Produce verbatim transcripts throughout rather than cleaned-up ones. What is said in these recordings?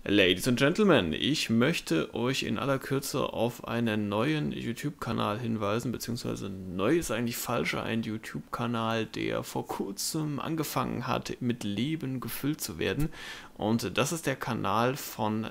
Ladies and Gentlemen, ich möchte euch in aller Kürze auf einen neuen YouTube-Kanal hinweisen, beziehungsweise neu ist eigentlich falsch, ein YouTube-Kanal, der vor kurzem angefangen hat, mit Leben gefüllt zu werden. Und das ist der Kanal von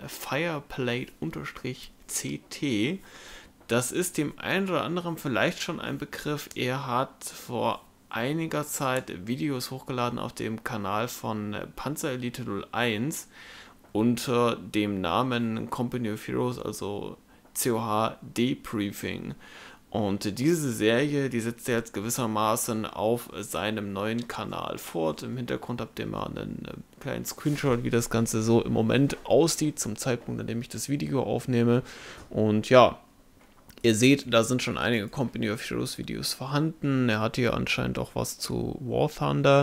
Fireplate-C T. Das ist dem einen oder anderen vielleicht schon ein Begriff. Er hat vor einiger Zeit Videos hochgeladen auf dem Kanal von Panzerelite null eins unter dem Namen Company of Heroes, also C O H Debriefing. Und diese Serie, die setzt er jetzt gewissermaßen auf seinem neuen Kanal fort. Im Hintergrund habt ihr mal einen kleinen Screenshot, wie das Ganze so im Moment aussieht, zum Zeitpunkt, an dem ich das Video aufnehme. Und ja, ihr seht, da sind schon einige Company of Heroes Videos vorhanden. Er hat hier anscheinend auch was zu War Thunder.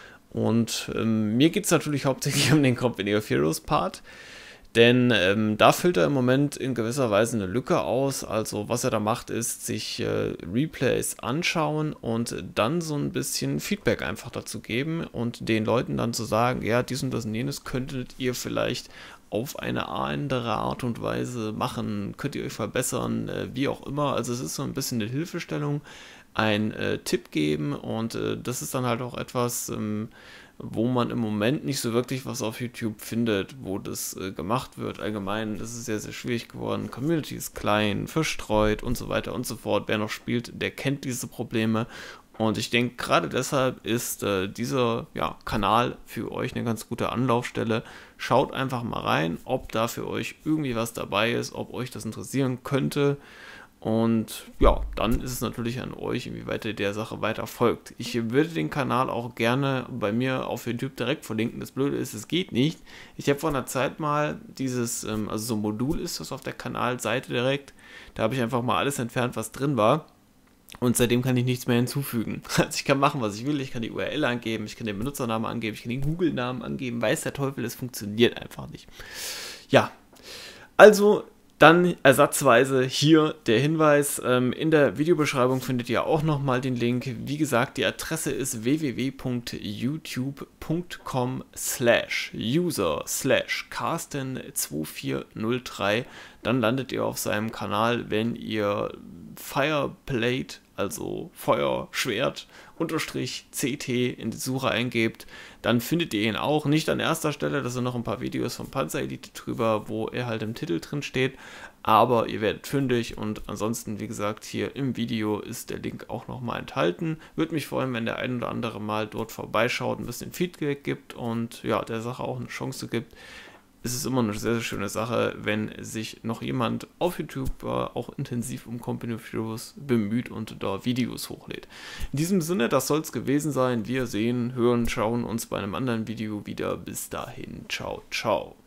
Und ähm, mir geht es natürlich hauptsächlich um den Company of Heroes Part, denn ähm, da füllt er im Moment in gewisser Weise eine Lücke aus. Also was er da macht, ist sich äh, Replays anschauen und dann so ein bisschen Feedback einfach dazu geben und den Leuten dann zu sagen, ja, dies und das und jenes könntet ihr vielleicht auf eine andere Art und Weise machen, könnt ihr euch verbessern, äh, wie auch immer. Also es ist so ein bisschen eine Hilfestellung, ein äh, Tipp geben und äh, das ist dann halt auch etwas, ähm, wo man im Moment nicht so wirklich was auf YouTube findet, wo das äh, gemacht wird. Allgemein ist es sehr, sehr schwierig geworden. Community ist klein, verstreut und so weiter und so fort. Wer noch spielt, der kennt diese Probleme. Und ich denke, gerade deshalb ist äh, dieser ja, Kanal für euch eine ganz gute Anlaufstelle. Schaut einfach mal rein, ob da für euch irgendwie was dabei ist, ob euch das interessieren könnte. Und ja, dann ist es natürlich an euch, inwieweit ihr der Sache weiter folgt. Ich würde den Kanal auch gerne bei mir auf YouTube direkt verlinken. Das Blöde ist, es geht nicht. Ich habe vor einer Zeit mal dieses, ähm, also so ein Modul ist das auf der Kanalseite direkt. Da habe ich einfach mal alles entfernt, was drin war. Und seitdem kann ich nichts mehr hinzufügen. Also ich kann machen, was ich will. Ich kann die U R L angeben, ich kann den Benutzernamen angeben, ich kann den Google-Namen angeben. Weiß der Teufel, es funktioniert einfach nicht. Ja, also dann ersatzweise hier der Hinweis, ähm, in der Videobeschreibung findet ihr auch nochmal den Link. Wie gesagt, die Adresse ist w w w punkt youtube punkt com slash user slash carsten zwei vier null drei. Dann landet ihr auf seinem Kanal, wenn ihr Fireplate, also Feuerschwert, unterstrich C T in die Suche eingebt, dann findet ihr ihn auch. Nicht an erster Stelle, da sind noch ein paar Videos von Panzerelite drüber, wo er halt im Titel drin steht, aber ihr werdet fündig und ansonsten, wie gesagt, hier im Video ist der Link auch nochmal enthalten. Würde mich freuen, wenn der ein oder andere mal dort vorbeischaut, ein bisschen Feedback gibt und ja, der Sache auch eine Chance gibt. Es ist immer eine sehr, sehr schöne Sache, wenn sich noch jemand auf YouTube äh, auch intensiv um Company of Heroes bemüht und da Videos hochlädt. In diesem Sinne, das soll es gewesen sein. Wir sehen, hören, schauen uns bei einem anderen Video wieder. Bis dahin, ciao, ciao.